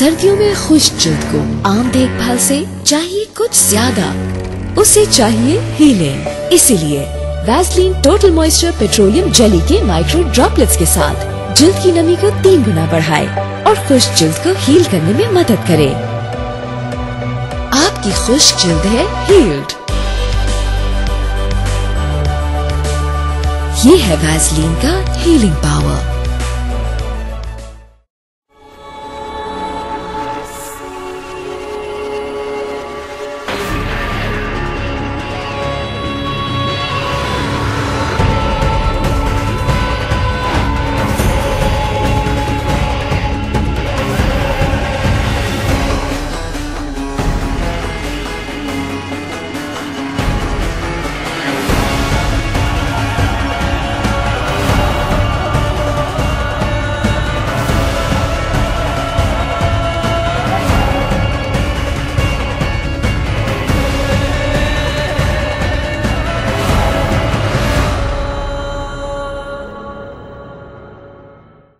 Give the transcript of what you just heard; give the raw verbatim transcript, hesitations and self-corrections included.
सर्दियों में खुश्क जिल्द को आम देखभाल से चाहिए कुछ ज्यादा, उसे चाहिए हीलिंग। इसीलिए Vaseline total moisture petroleum jelly के माइक्रो ड्रॉपलेट्स के साथ जिल्द की नमी को तीन गुना बढ़ाए और खुश्क जिल्द को हील करने में मदद करे। आपकी खुश्क जिल्द है हील्ड। ये है वैसलीन का हीलिंग पावर।